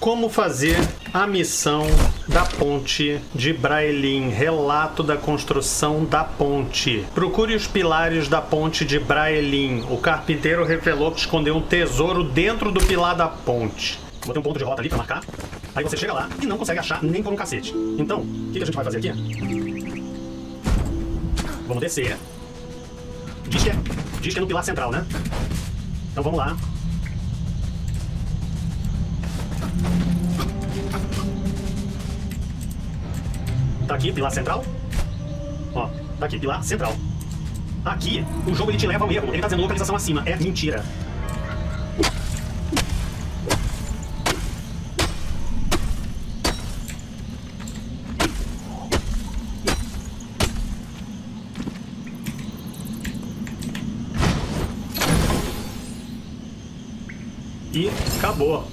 Como fazer a missão da ponte de Braelin. Relato da construção da ponte. Procure os pilares da ponte de Braelin. O carpinteiro revelou que escondeu um tesouro dentro do pilar da ponte. Botei um ponto de rota ali pra marcar. Aí você chega lá e não consegue achar nem por um cacete. Então, o que a gente vai fazer aqui? Vamos descer. Diz que é no pilar central, né? Então vamos lá. Tá aqui, pilar central. Ó, tá aqui, pilar central. Aqui, o jogo ele te leva ao erro. Ele tá dizendo localização acima. É mentira. E acabou.